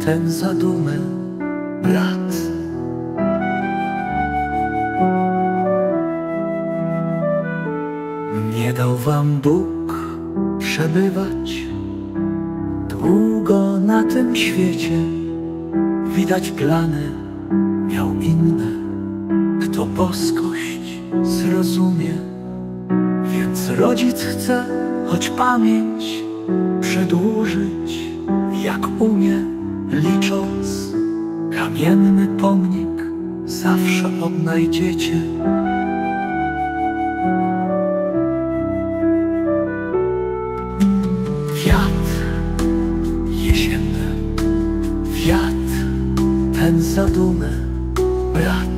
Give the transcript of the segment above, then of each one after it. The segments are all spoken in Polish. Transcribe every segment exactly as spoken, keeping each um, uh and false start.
ten zadumy brat. Nie dał wam Bóg przebywać długo na tym świecie. Widać plany miał inne, kto boskość zrozumie. Więc rodzic chce, choć pamięć przedłużyć, jak umie, licząc. Kamienny pomnik zawsze odnajdziecie. Wiatr jesienny, wiatr ten zadumy brat.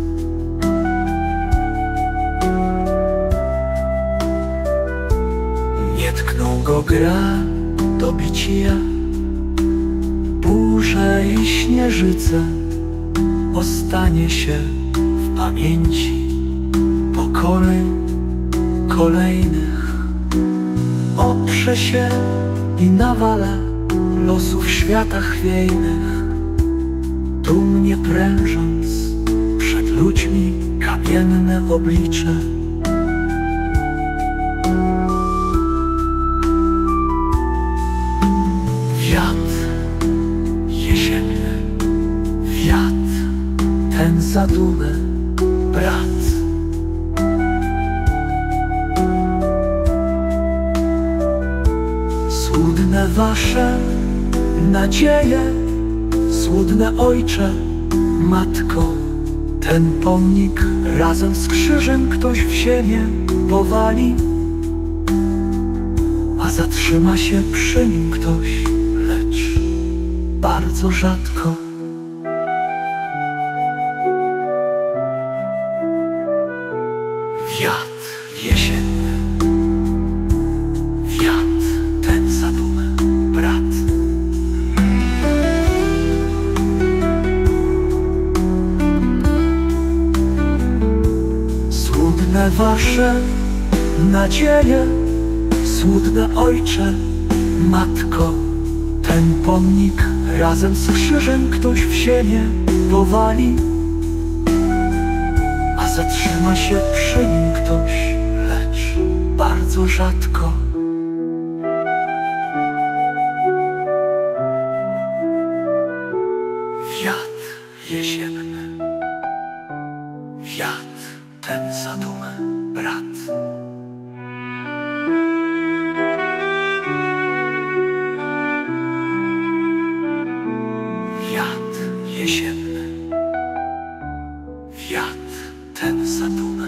Nie tknął go gra do bicia, burze i śnieżyce. Ostanie się w pamięci pokoleń kolejnych. Oprze się i nawala losów świata chwiejnych, dumnie prężąc przed ludźmi kamienne oblicze. Wiatr jesienny, wiatr ten zadumy brat. Złudne wasze nadzieje, złudne ojcze, matko. Ten pomnik razem z krzyżem ktoś w ziemię powali, a zatrzyma się przy nim ktoś, lecz bardzo rzadko. Wiatr jesienny, wiatr ten zadumy brat. Złudne wasze nadzieje, złudne ojcze, matko. Ten pomnik razem z krzyżem ktoś w ziemię powali, a zatrzyma się przy nim ktoś, lecz bardzo rzadko. Wiatr jesienny, wiatr ten zadumy brat. Wiatr jesienny, wiatr ten zadumy